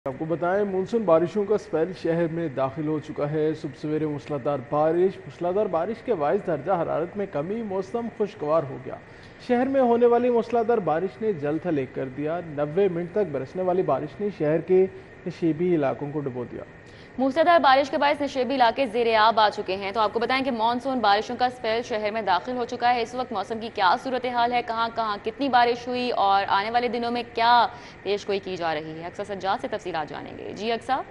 आपको बताएं मानसून बारिशों का स्पेल शहर में दाखिल हो चुका है। सुबह सवेरे मूसलाधार बारिश के बायस दर्जा हरारत में कमी, मौसम खुशगवार हो गया। शहर में होने वाली मूसलाधार बारिश ने जल थल एक कर दिया। 90 मिनट तक बरसने वाली बारिश ने शहर के नशीबी इलाकों को डुबो दिया। मूसलाधार बारिश के बाद नशेबी इलाके ज़ेर-ए-आब आ चुके हैं। तो आपको बताएं कि मानसून बारिशों का स्पेल शहर में दाखिल हो चुका है। इस वक्त मौसम की क्या सूरत हाल है, कहां कहां कितनी बारिश हुई और आने वाले दिनों में क्या पेशगोई की जा रही है, अक्सा सज्जाद से तफसीलात जानेंगे। जी अक्सा।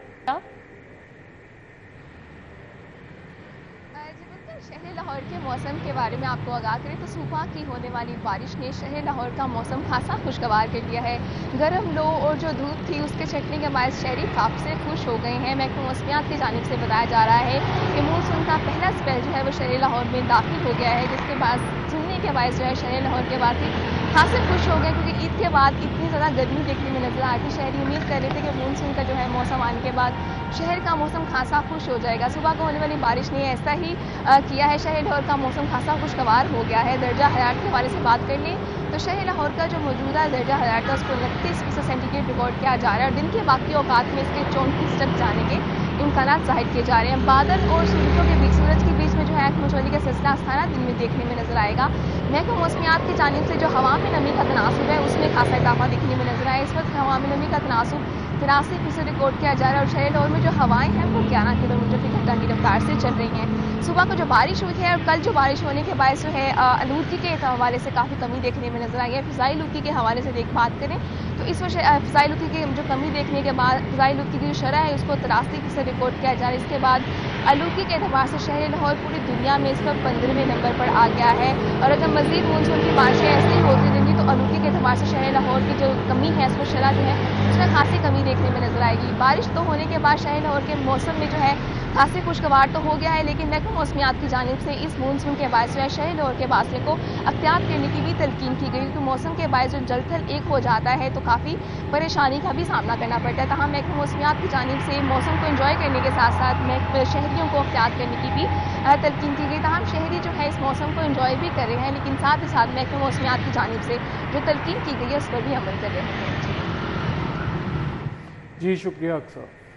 शहर लाहौर के मौसम के बारे में आपको आगाह करें तो सुबह की होने वाली बारिश ने शहर लाहौर का मौसम खासा खुशगवार कर दिया है। गर्म लो और जो धूप थी उसके छटने के बाद शहरी काफ़ी से खुश हो गए हैं। महकमा मौसमियात की जानिब से बताया जा रहा है कि मानसून का पहला स्पेल जो है वो शहर लाहौर में दाखिल हो गया है, जिसके बाद सुनने के बाद जो है शहर लाहौर के वासी खासे खुश हो गए, क्योंकि ईद के बाद इतनी ज़्यादा गर्मी देखने में नजर आ रही थी। शहरी उम्मीद कर रहे थे कि मानसून का जो है मौसम आने के बाद शहर का मौसम खासा खुश हो जाएगा। सुबह को होने वाली बारिश ने ऐसा ही किया है। शहर लाहौर का मौसम खासा खुशगवार हो गया है। दर्जा हरारत के हवाले से बात कर लें तो शहर लाहौर का जो मौजूदा दर्जा हरारत है उसको 29 सेंटीग्रेड रिकॉर्ड किया जा रहा है और दिन के बाकी औकात में इसके 34 तक जाने के इम्कानात जाहिर किए जा रहे हैं। बादल और सूरज के बीच में जो है मचौली का सिलसिला स्थाना दिन में देखने में नजर आएगा। महकमा मौसमियात की जानिब से जो हवा में नमी का तनासुब है उसमें खासा इजाफा देखने में नजर आया। इस वक्त हवा में नमी का तनासुब 83% रिकॉर्ड किया जा रहा है और शहर लाहौर में जो हवाएं हैं वो 11 किलोमीटर फी घंटा की रफ्तार से चल रही हैं। सुबह को जो बारिश हुई है और कल जो बारिश होने के बाद जो है आलूदगी के हवाले से काफ़ी कमी देखने में नजर आई है। फ़िज़ाई आलूदगी के हवाले से बात करें तो इस वर्ष फ़िज़ाई आलूदगी की जो कमी देखने के बाद फ़िज़ाई आलूदगी की जो शरह है उसको 83% रिकॉर्ड किया जा रहा है। इसके बाद आलूदगी के अतबार से शहर लाहौर पूरी दुनिया में इस वक्त 15वें नंबर पर आ गया है और अगर मज़ीद मानसून की बारिशें ऐसी होती रहेंगी तो आलूदगी के अतबार से शहर लाहौर की जो कमी है उसको शरह जो है उसमें खासी कमी देखने में नजर आएगी। बारिश तो होने के बाद शहर लाहौर के मौसम में जो है खासी खुशगवार तो हो गया है, लेकिन महकमा मौसमियात की जानिब से इस मानसून के बायस जो है शहर लाहौर के वासियों को एहतियात करने की भी तलकीन की गई, क्योंकि मौसम के बायस जो जलथल एक हो जाता है तो काफ़ी परेशानी का भी सामना करना पड़ता है। तमाम महकमा मौसमियात की जानिब से मौसम को इंजॉय करने के साथ साथ शहरियों को एहतियात करने की भी तलकीन की गई। तमाम शहरी जो है इस मौसम को इंजॉय भी कर रहे हैं, लेकिन साथ ही साथ महकमा मौसमियात की जानिब से जो तलकीन की गई है उस पर भी अमल कर रहे हैं। जी शुक्रिया अक्सर।